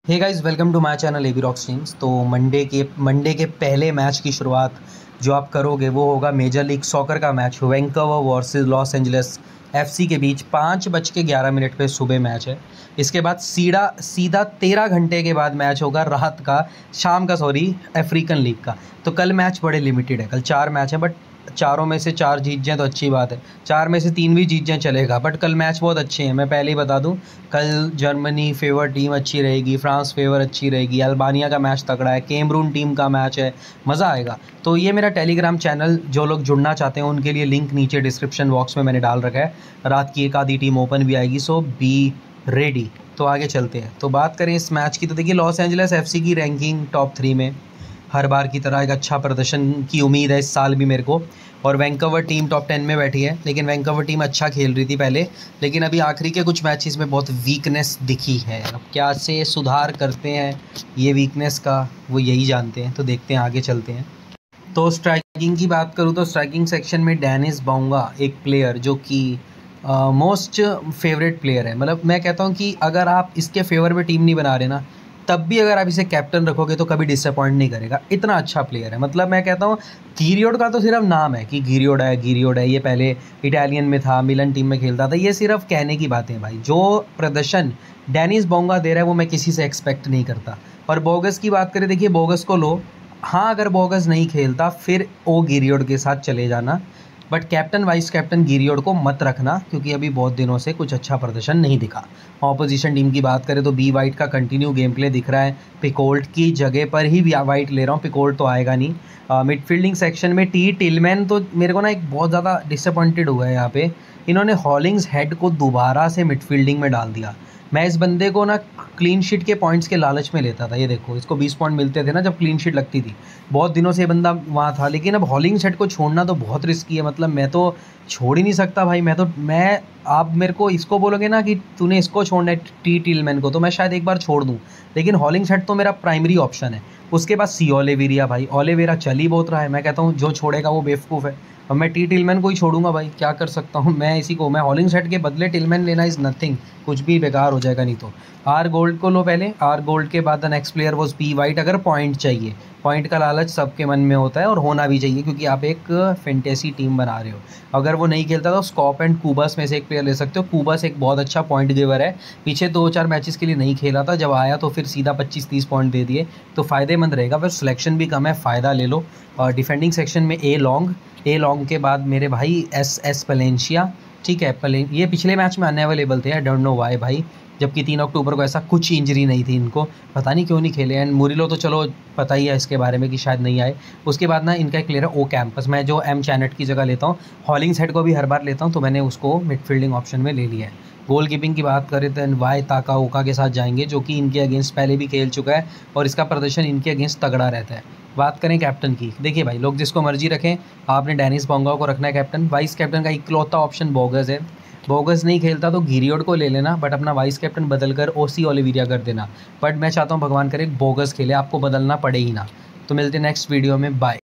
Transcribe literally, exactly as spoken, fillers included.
Hey guys, welcome to my channel AB rock streams. तो Monday के Monday के पहले मैच की शुरुआत जो आप करोगे वो होगा मेजर लीग सॉकर का match Vancouver versus Los Angeles FC के बीच। पाँच बज के ग्यारह मिनट पे सुबह मैच है। इसके बाद सीधा सीधा तेरह घंटे के बाद मैच होगा रात का, शाम का सॉरी, अफ्रीकन लीग का। तो कल मैच बड़े लिमिटेड है, कल चार मैच हैं, बट चारों में से चार जीत जाएँ तो अच्छी बात है। चार में से तीन भी जीत जाएँ चलेगा, बट कल मैच बहुत अच्छे हैं। मैं पहले ही बता दूं, कल जर्मनी फेवर टीम अच्छी रहेगी, फ्रांस फेवर अच्छी रहेगी, अल्बानिया का मैच तगड़ा है, कैमरून टीम का मैच है, मज़ा आएगा। तो ये मेरा टेलीग्राम चैनल, जो लोग जुड़ना चाहते हैं उनके लिए लिंक नीचे डिस्क्रिप्शन बॉक्स में मैंने डाल रखा है। रात की एक आधी टीम ओपन भी आएगी, सो बी रेडी। तो आगे चलते हैं। तो बात करें इस मैच की, तो देखिए लॉस एंजलिस एफसी की रैंकिंग टॉप थ्री में, हर बार की तरह एक अच्छा प्रदर्शन की उम्मीद है इस साल भी मेरे को। और वैंकूवर टीम टॉप टेन में बैठी है, लेकिन वैंकूवर टीम अच्छा खेल रही थी पहले, लेकिन अभी आखिरी के कुछ मैचेस में बहुत वीकनेस दिखी है। अब क्या से सुधार करते हैं ये वीकनेस का, वो यही जानते हैं। तो देखते हैं, आगे चलते हैं। तो स्ट्राइकिंग की बात करूँ तो स्ट्राइकिंग सेक्शन में डेनिस बोंगा एक प्लेयर जो कि मोस्ट फेवरेट प्लेयर है। मतलब मैं कहता हूँ कि अगर आप इसके फेवर में टीम नहीं बना रहे ना, तब भी अगर आप इसे कैप्टन रखोगे तो कभी डिसअपॉइंट नहीं करेगा। इतना अच्छा प्लेयर है। मतलब मैं कहता हूँ गिरियोड का तो सिर्फ नाम है कि गिरियोड है गिरियोड है, ये पहले इटालियन में था, मिलन टीम में खेलता था, ये सिर्फ कहने की बातें हैं भाई। जो प्रदर्शन डेनिस बोंगा दे रहा है वो मैं किसी से एक्सपेक्ट नहीं करता। और बोगस की बात करें, देखिए बोगस को लो, हाँ अगर बोगस नहीं खेलता फिर ओ गिरियोड के साथ चले जाना, बट कैप्टन वाइस कैप्टन गिरियोड को मत रखना, क्योंकि अभी बहुत दिनों से कुछ अच्छा प्रदर्शन नहीं दिखा। ऑपोजिशन टीम की बात करें तो बी वाइट का कंटिन्यू गेम प्ले दिख रहा है। पिकोल्ट की जगह पर ही वाइट ले रहा हूँ, पिकोल्ट तो आएगा नहीं। मिडफील्डिंग सेक्शन में टी टिलमैन तो मेरे को ना एक बहुत ज़्यादा डिसअपॉइंटेड हुआ है यहाँ पे। इन्होंने हॉलिंग्स हेड को दोबारा से मिडफील्डिंग में डाल दिया। मैं इस बंदे को ना क्लीन शीट के पॉइंट्स के लालच में लेता था। ये देखो, इसको बीस पॉइंट मिलते थे ना जब क्लीन शीट लगती थी। बहुत दिनों से ये बंदा वहाँ था, लेकिन अब हॉलिंग्स हेड को छोड़ना तो बहुत रिस्की है। मतलब मैं तो छोड़ ही नहीं सकता भाई। मैं तो मैं आप मेरे को इसको बोलोगे ना कि तूने इसको छोड़ना है टी टिलमैन को, तो मैं शायद एक बार छोड़ दूँ, लेकिन हॉलिंग्स हेड तो मेरा प्राइमरी ऑप्शन है। उसके बाद सी ओलिवेरा, भाई ओलिवेरा चल ही बहुत रहा है। मैं कहता हूँ जो छोड़ेगा वो बेवकूफ़ है। और मैं टी टिलमैन को ही छोड़ूंगा भाई, क्या कर सकता हूँ मैं इसी को। मैं हॉलिंग्स हेड के बदले टिलमैन लेना इज़ नथिंग, कुछ भी बेकार हो जाएगा नहीं तो। आर गोल्ड को लो पहले, आर गोल्ड के बाद the next player was P White. अगर पॉइंट चाहिए, पॉइंट का लालच सबके मन में होता है और होना भी चाहिए, क्योंकि आप एक फैंटेसी टीम बना रहे हो। अगर वो नहीं खेलता तो स्कॉप एंड कूबस में से एक प्लेयर ले सकते हो। कूबस एक बहुत अच्छा पॉइंट गिवर है, पीछे दो चार मैचेस के लिए नहीं खेला था, जब आया तो फिर सीधा पच्चीस तीस पॉइंट दे दिए, तो फ़ायदेमंद रहेगा। फिर सिलेक्शन भी कम है, फ़ायदा ले लो। और डिफेंडिंग सेक्शन में ए लॉन्ग, ए लॉन्ग के बाद मेरे भाई एस एस पलेंशिया, ठीक है। पले ये पिछले मैच में अनअवेलेबल थे, आई डोंट नो वाई भाई, जबकि तीन अक्टूबर को ऐसा कुछ इंजरी नहीं थी इनको, पता नहीं क्यों नहीं खेले। एंड मुरिलो तो चलो पता ही है इसके बारे में कि शायद नहीं आए। उसके बाद ना इनका एक प्लेयर है ओ कैंपस, मैं जो एम चैनेट की जगह लेता हूँ। हॉलिंग्स हेड को भी हर बार लेता हूँ, तो मैंने उसको मिडफील्डिंग ऑप्शन में ले लिया है। गोल कीपिंग की बात करें तो वाई ताका ओका के साथ जाएंगे, जो कि इनके अगेंस्ट पहले भी खेल चुका है और इसका प्रदर्शन इनके अगेंस्ट तगड़ा रहता है। बात करें कैप्टन की, देखिए भाई लोग जिसको मर्जी रखें, आपने डेनिस बोंगा को रखना है कैप्टन। वाइस कैप्टन का इकलौता ऑप्शन बोगस है। बोगस नहीं खेलता तो गिरियोड को ले लेना, बट अपना वाइस कैप्टन बदल कर ओसी ओलिवेरा कर देना। बट मैं चाहता हूँ भगवान करे बोगस खेले, आपको बदलना पड़े ही ना। तो मिलते हैं नेक्स्ट वीडियो में, बाय।